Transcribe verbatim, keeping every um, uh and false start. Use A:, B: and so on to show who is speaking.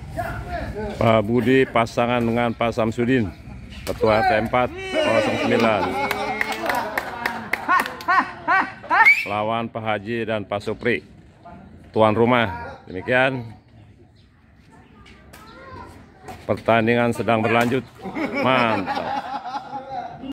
A: Pak Budi pasangan dengan Pak Samsudin, Ketua R T empat nol sembilan. Lawan Pak Haji dan Pak Supri, tuan rumah. Demikian pertandingan sedang berlanjut. Mantap.